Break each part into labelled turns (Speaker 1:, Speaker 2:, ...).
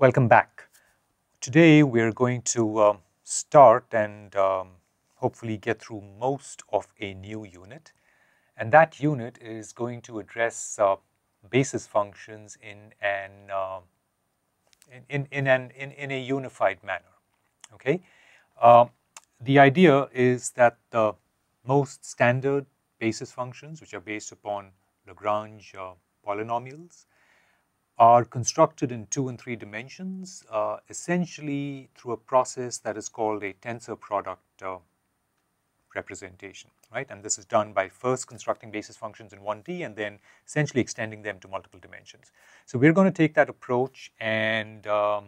Speaker 1: Welcome back. Today we're going to start and hopefully get through most of a new unit. And that unit is going to address basis functions in a unified manner. Okay. The idea is that the most standard basis functions, which are based upon Lagrange polynomials, are constructed in 2 and 3 dimensions, essentially through a process that is called a tensor product representation, right? And this is done by first constructing basis functions in 1D and then essentially extending them to multiple dimensions. So we're going to take that approach and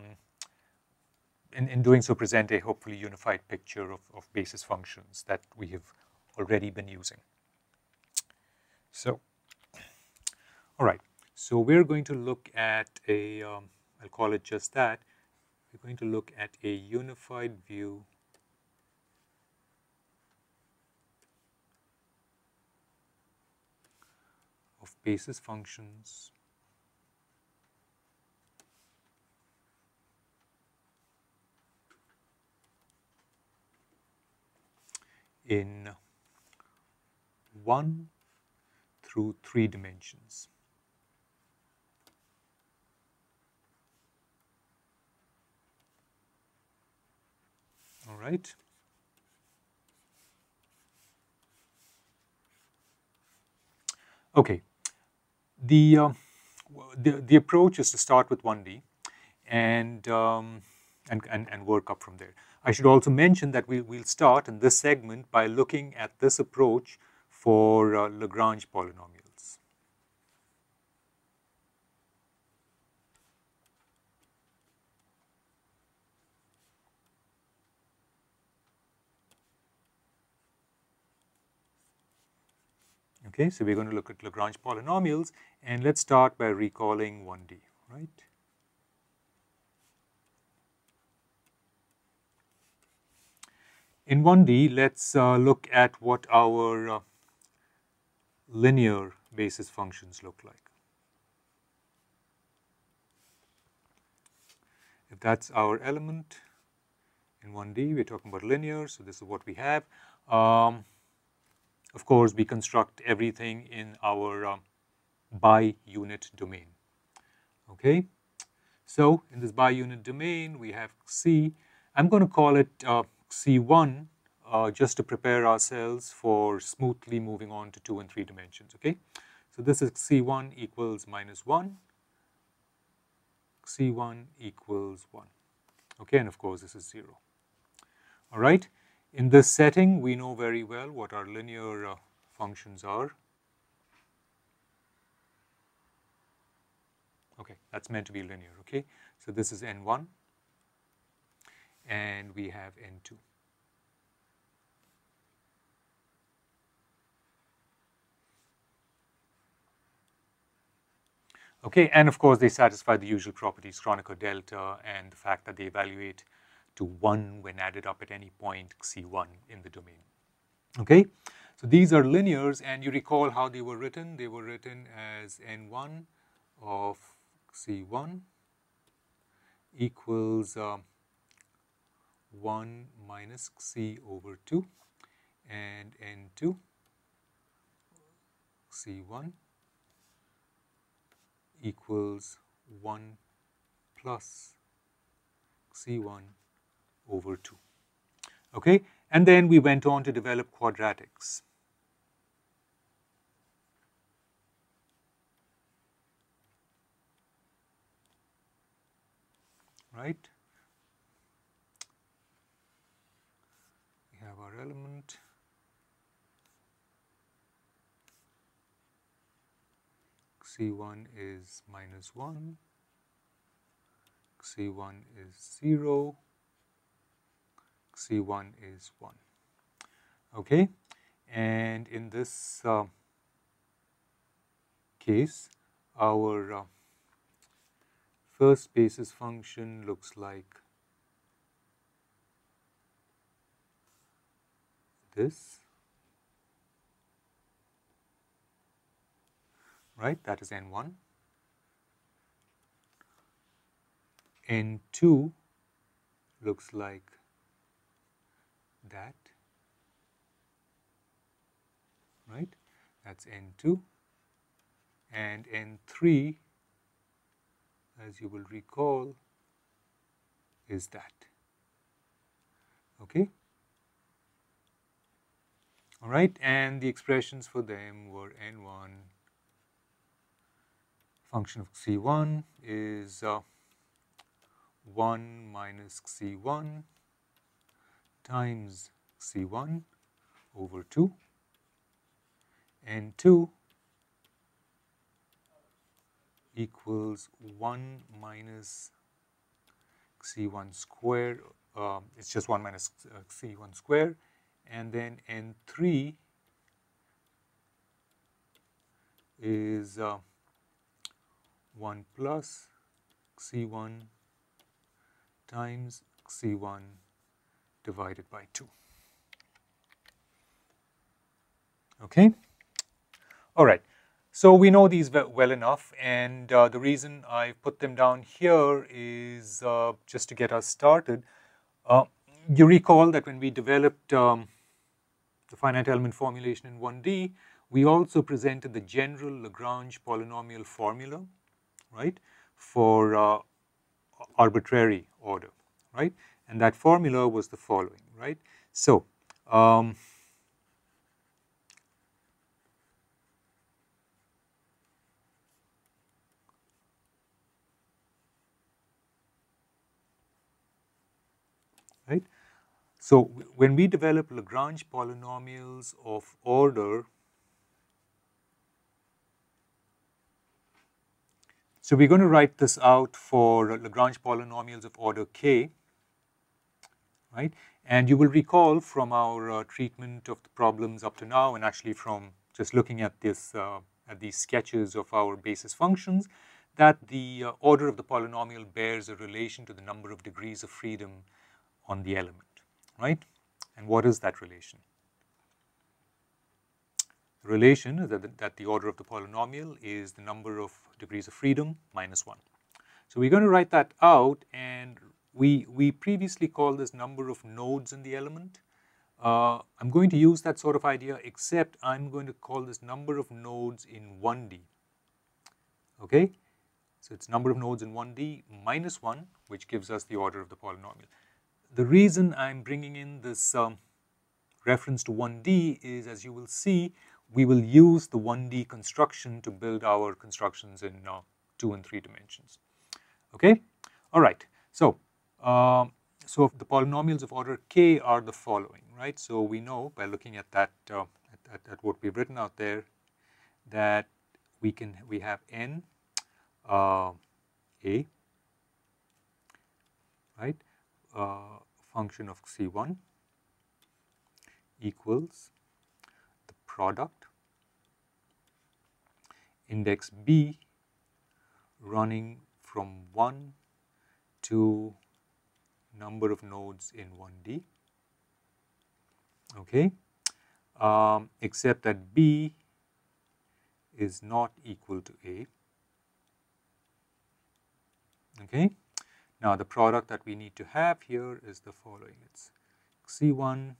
Speaker 1: in doing so present a hopefully unified picture of basis functions that we have already been using. So, all right. So we're going to look at I'll call it just that. We're going to look at a unified view of basis functions in 1 through 3 dimensions. All right. Okay. The approach is to start with 1D and work up from there. I should also mention that we'll start in this segment by looking at this approach for Lagrange polynomials. Okay, so we're going to look at Lagrange polynomials, and let's start by recalling 1D, right? In 1D, let's look at what our linear basis functions look like. If that's our element in 1D, we're talking about linear, so this is what we have. Of course, we construct everything in our bi-unit domain. Okay, so in this bi-unit domain, we have C. I'm going to call it C1 just to prepare ourselves for smoothly moving on to 2 and 3 dimensions. Okay, so this is C1 equals minus 1. C1 equals 1. Okay, and of course, this is 0. All right. In this setting, we know very well what our linear functions are. Okay, that's meant to be linear, okay? So this is n1, and we have n2. Okay, and of course, they satisfy the usual properties, Kronecker delta, and the fact that they evaluate to 1 when added up at any point C1 in the domain. Okay, so these are linears, and you recall how they were written. They were written as n1 of C1 equals 1 minus C over 2, and n2 C1 equals 1 plus C1 over 2. Okay, and then we went on to develop quadratics. Right? We have our element. C1 is minus 1. C1 is 0. C1 is 1. Okay, and in this case, our first basis function looks like this, right? That is n1. N2 looks like that, right? That's N2. And N3, as you will recall, is that. Okay? All right, and the expressions for them were N1 function of C1 is 1 minus C1 times C1 over 2. N2 equals 1 minus C1 square, it's just 1 minus C1 square, and then N3 is 1 plus C1 times C1 divided by 2. Okay? All right. So we know these well enough, and the reason I put them down here is just to get us started. You recall that when we developed the finite element formulation in 1D, we also presented the general Lagrange polynomial formula, right, for arbitrary order, right? And that formula was the following, right? So, right? So when we develop Lagrange polynomials of order, so we're going to write this out for Lagrange polynomials of order k, right? And you will recall from our treatment of the problems up to now, and actually from just looking at this, at these sketches of our basis functions, that the order of the polynomial bears a relation to the number of degrees of freedom on the element, right? And what is that relation? The relation is that the order of the polynomial is the number of degrees of freedom minus 1. So we're going to write that out, and we previously called this number of nodes in the element. I'm going to use that sort of idea, except I'm going to call this number of nodes in 1D. Okay? So it's number of nodes in 1D minus 1, which gives us the order of the polynomial. The reason I'm bringing in this reference to 1D is, as you will see, we will use the 1D construction to build our constructions in 2 and 3 dimensions. Okay? All right. So, so the polynomials of order k are the following, right? So we know by looking at that, at what we've written out there, that we have n a, right? Function of C1 equals the product index b running from 1 to number of nodes in 1D, okay, except that b is not equal to a, okay. Now the product that we need to have here is the following. It's C1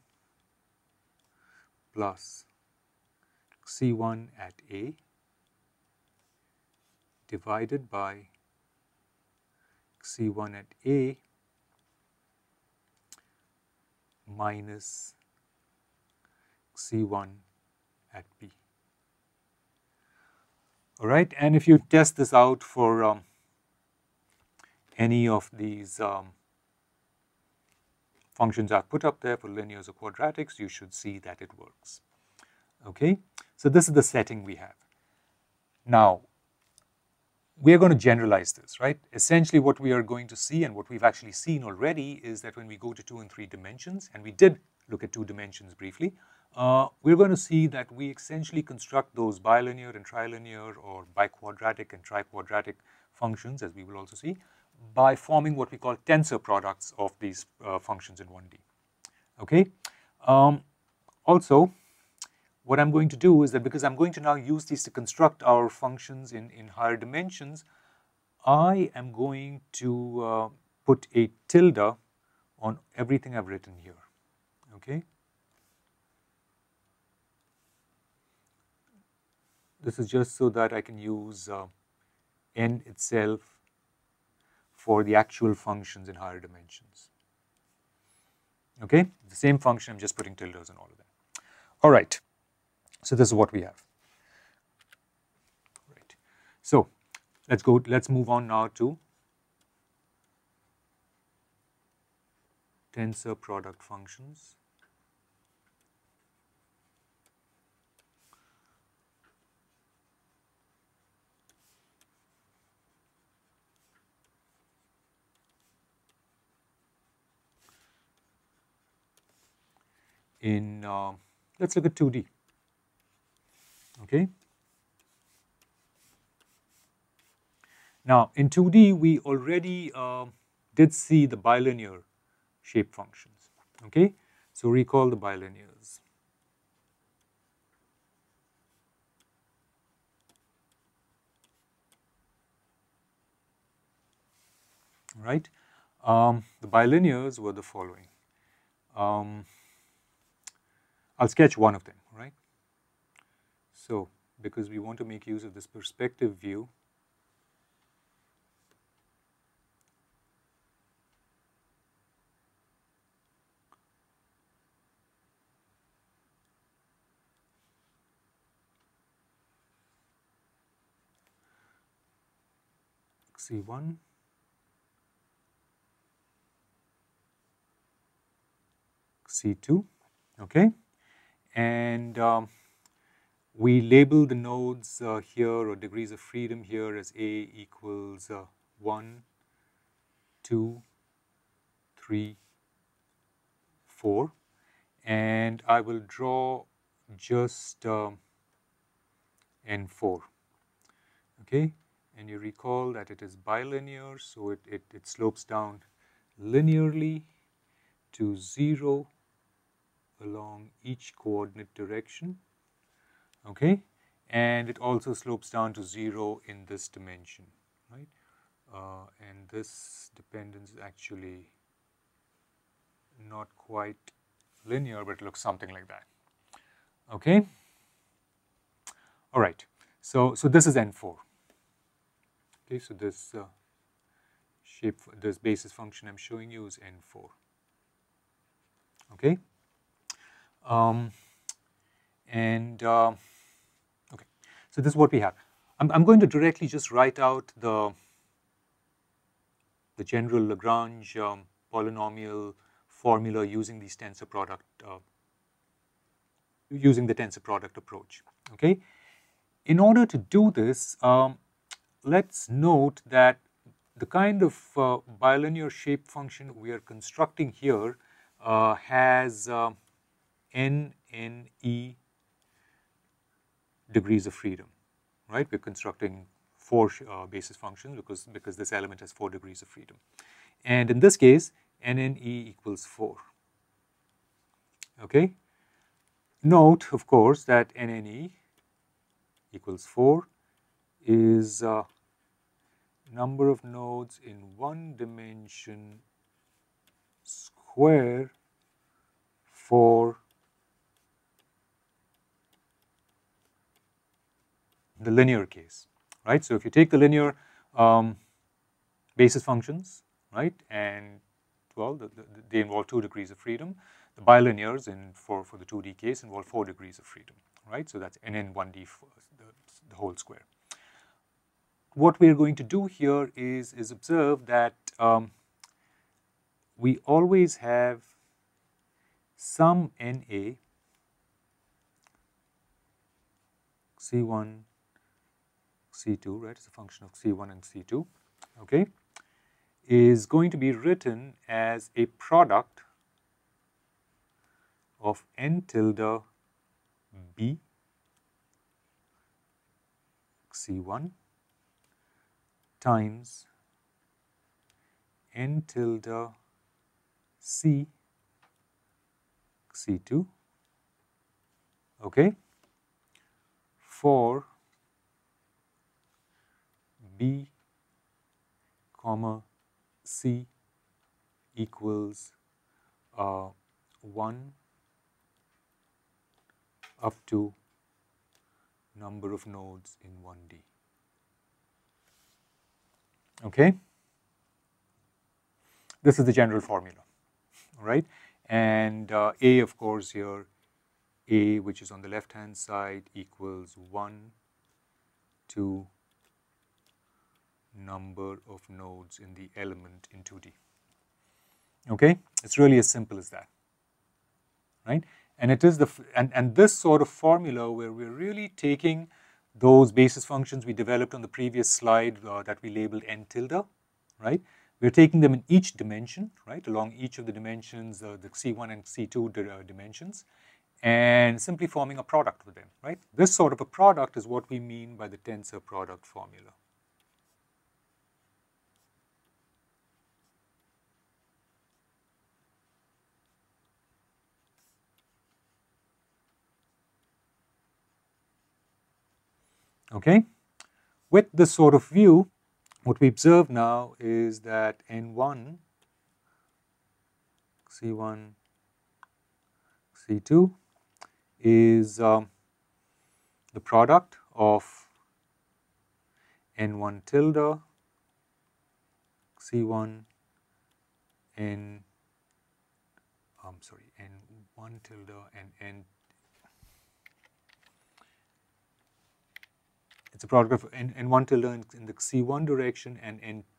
Speaker 1: plus C1 at a divided by C1 at a minus C1 at b. All right, and if you test this out for any of these functions I've put up there for linears or quadratics, you should see that it works. Okay, so this is the setting we have. Now, we are going to generalize this, right? Essentially what we are going to see, and what we've actually seen already, is that when we go to 2 and 3 dimensions, and we did look at 2 dimensions briefly, we're going to see that we essentially construct those bilinear and trilinear or biquadratic and triquadratic functions, as we will also see, by forming what we call tensor products of these functions in 1D. Okay. Also, what I'm going to do is that because I'm going to now use these to construct our functions in higher dimensions, I am going to put a tilde on everything I've written here, okay? This is just so that I can use n itself for the actual functions in higher dimensions. Okay, the same function, I'm just putting tildes on all of them. All right, so this is what we have. Right. So let's move on now to tensor product functions. Let's look at 2D. Okay. Now in 2D we already did see the bilinear shape functions. Okay, so recall the bilinears. Right. The bilinears were the following. I'll sketch one of them, right? So, because we want to make use of this perspective view, C1, C2, okay? And we label the nodes here, or degrees of freedom here, as A equals 1, 2, 3, 4. And I will draw just N4, okay? And you recall that it is bilinear, so it slopes down linearly to 0 along each coordinate direction, okay? And it also slopes down to 0 in this dimension, right? And this dependence is actually not quite linear, but it looks something like that, okay? All right, so this is N4. Okay, so this this basis function I'm showing you is N4. Okay, okay, so this is what we have. I'm going to directly just write out the general Lagrange polynomial formula using these tensor product using the tensor product approach. Okay, in order to do this, let's note that the kind of bilinear shape function we are constructing here has n e degrees of freedom, right? We're constructing 4 basis functions because this element has 4 degrees of freedom. And in this case, n e equals 4. Okay? Note, of course, that n e equals 4 is number of nodes in one dimension square for the linear case, right? So if you take the linear basis functions, right, and well, they involve 2 degrees of freedom. The bilinears for the 2D case involve 4 degrees of freedom, right? So that's nn1d, the whole square. What we're going to do here is observe that we always have some NA, C1, C2, right? It's a function of C1 and C2, okay, is going to be written as a product of n tilde B C1 times n tilde C C2, okay, for B comma C equals 1 up to number of nodes in 1D. Okay? This is the general formula, all right? And A, of course, here, A, which is on the left-hand side, equals 1 to number of nodes in the element in 2D. Okay? It's really as simple as that, right? And it is and this sort of formula where we're really taking those basis functions we developed on the previous slide that we labeled n tilde, right? We're taking them in each dimension, right, along each of the dimensions, the C1 and C2 dimensions, and simply forming a product with them, right? This sort of a product is what we mean by the tensor product formula. Okay? With this sort of view, what we observe now is that N1, C1, C2 is the product of N1 tilde, C1, N1 tilde and N. It's a product of N1 tilde in the C1 direction and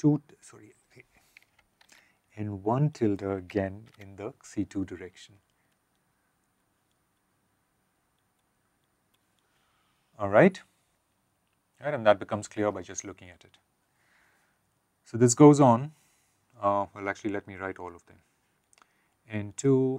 Speaker 1: N1 tilde again in the C2 direction. All right? And that becomes clear by just looking at it. So this goes on. Well, actually, let me write all of them. N2,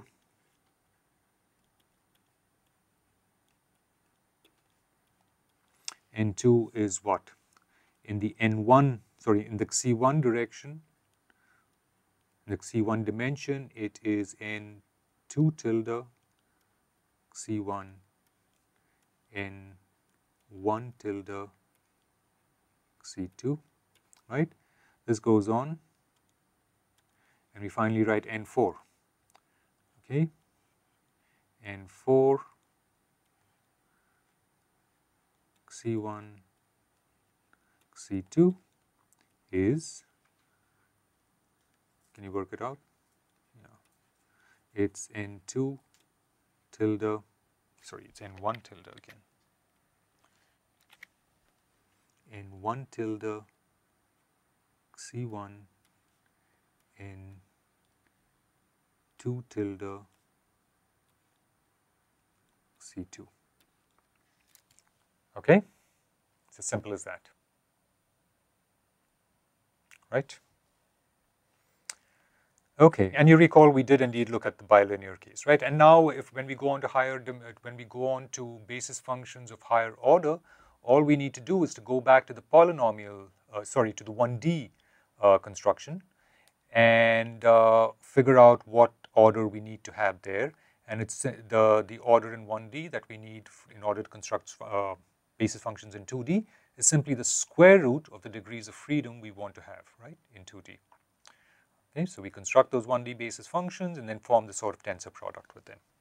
Speaker 1: N2 is what? In the in the C1 direction, in the C1 dimension, it is N2 tilde, C1, N1 tilde, C2, right? This goes on, and we finally write N4, okay? N4, C1, C2 is, can you work it out? Yeah. It's N2 tilde, sorry, it's N1 tilde again. N1 tilde, C1, N2 tilde, C2. Okay? It's as simple as that. Right? Okay, and you recall we did indeed look at the bilinear case, right? And now when we go on to basis functions of higher order, all we need to do is to go back to the polynomial, to the 1D construction and figure out what order we need to have there. And it's the order in 1D that we need in order to construct basis functions in 2D is simply the square root of the degrees of freedom we want to have, right, in 2D. Okay, so we construct those 1D basis functions and then form the sort of tensor product with them.